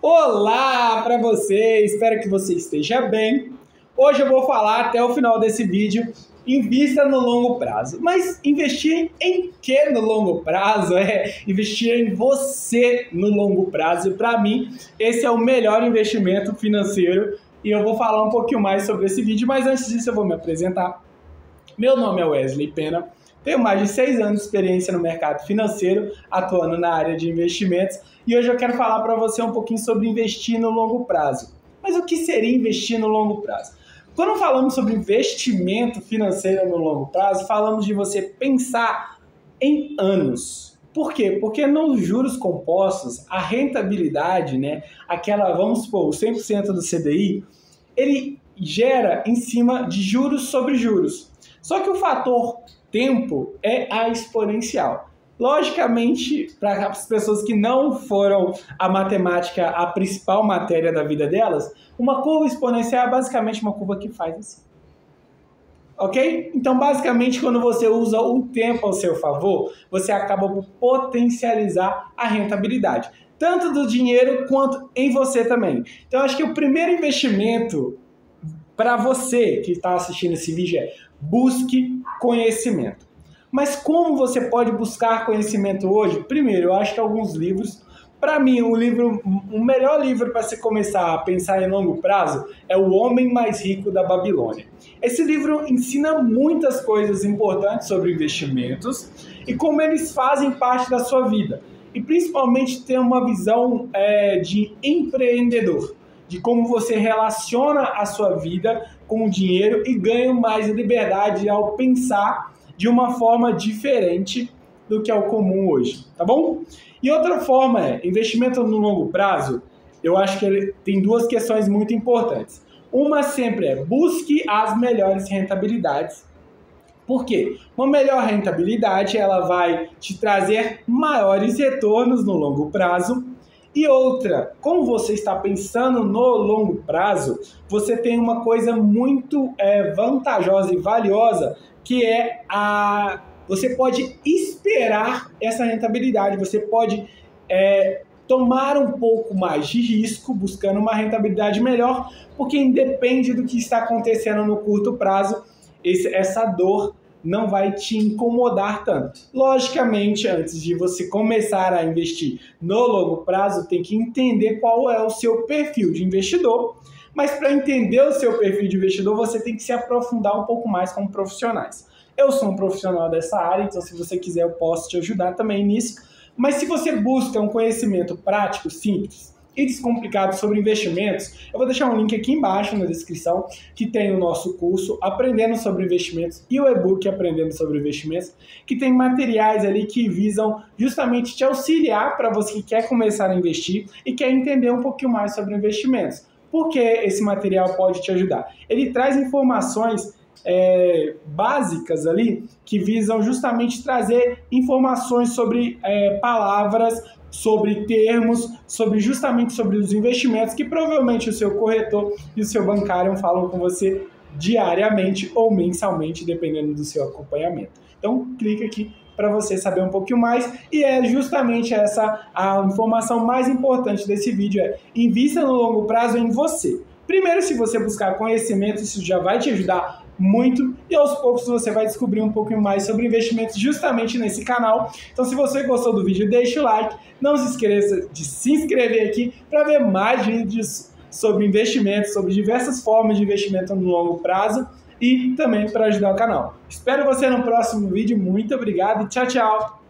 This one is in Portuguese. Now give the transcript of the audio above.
Olá para você, espero que você esteja bem. Hoje eu vou falar até o final desse vídeo, invista no longo prazo. Mas investir em que no longo prazo? Investir em você no longo prazo. E para mim, esse é o melhor investimento financeiro e eu vou falar um pouquinho mais sobre esse vídeo, mas antes disso eu vou me apresentar. Meu nome é Wesley Pena. Tenho mais de 6 anos de experiência no mercado financeiro, atuando na área de investimentos, e hoje eu quero falar para você um pouquinho sobre investir no longo prazo. Mas o que seria investir no longo prazo? Quando falamos sobre investimento financeiro no longo prazo, falamos de você pensar em anos. Por quê? Porque nos juros compostos, a rentabilidade, aquela, vamos supor, o 100% do CDI, ele gera em cima de juros sobre juros. Só que o fator tempo é a exponencial. Logicamente, para as pessoas que não foram a matemática a principal matéria da vida delas, uma curva exponencial é basicamente uma curva que faz assim. Ok? Então, basicamente, quando você usa o tempo ao seu favor, você acaba por potencializar a rentabilidade, tanto do dinheiro quanto em você também. Então, acho que o primeiro investimento para você que está assistindo esse vídeo é busque conhecimento. Mas como você pode buscar conhecimento hoje? Primeiro, eu acho que alguns livros. Para mim, o melhor livro para você começar a pensar em longo prazo é O Homem Mais Rico da Babilônia. Esse livro ensina muitas coisas importantes sobre investimentos e como eles fazem parte da sua vida. E principalmente tem uma visão de empreendedor, de como você relaciona a sua vida com o dinheiro e ganha mais liberdade ao pensar de uma forma diferente do que é o comum hoje, tá bom? E outra forma investimento no longo prazo, eu acho que ele tem duas questões muito importantes. Uma sempre busque as melhores rentabilidades. Por quê? Uma melhor rentabilidade, ela vai te trazer maiores retornos no longo prazo. E outra, como você está pensando no longo prazo, você tem uma coisa muito vantajosa e valiosa, que é você pode esperar essa rentabilidade, você pode tomar um pouco mais de risco, buscando uma rentabilidade melhor, porque independe do que está acontecendo no curto prazo, essa dor não vai te incomodar tanto. Logicamente, antes de você começar a investir no longo prazo, tem que entender qual é o seu perfil de investidor, mas para entender o seu perfil de investidor, você tem que se aprofundar um pouco mais como profissionais. Eu sou um profissional dessa área, então se você quiser eu posso te ajudar também nisso, mas se você busca um conhecimento prático, simples e descomplicado sobre investimentos, eu vou deixar um link aqui embaixo na descrição que tem o nosso curso Aprendendo sobre Investimentos e o e-book Aprendendo sobre Investimentos, que tem materiais ali que visam justamente te auxiliar para você que quer começar a investir e quer entender um pouquinho mais sobre investimentos. Por que esse material pode te ajudar? Ele traz informações básicas ali que visam justamente trazer informações sobre palavras, sobre termos, justamente sobre os investimentos que provavelmente o seu corretor e o seu bancário falam com você diariamente ou mensalmente, dependendo do seu acompanhamento. Então, clica aqui para você saber um pouquinho mais, e é justamente essa a informação mais importante desse vídeo, invista no longo prazo em você. Primeiro, se você buscar conhecimento, isso já vai te ajudar muito, e aos poucos você vai descobrir um pouquinho mais sobre investimentos justamente nesse canal. Então, se você gostou do vídeo, deixa o like, não se esqueça de se inscrever aqui para ver mais vídeos sobre investimentos, sobre diversas formas de investimento no longo prazo e também para ajudar o canal. Espero você no próximo vídeo, muito obrigado e tchau, tchau!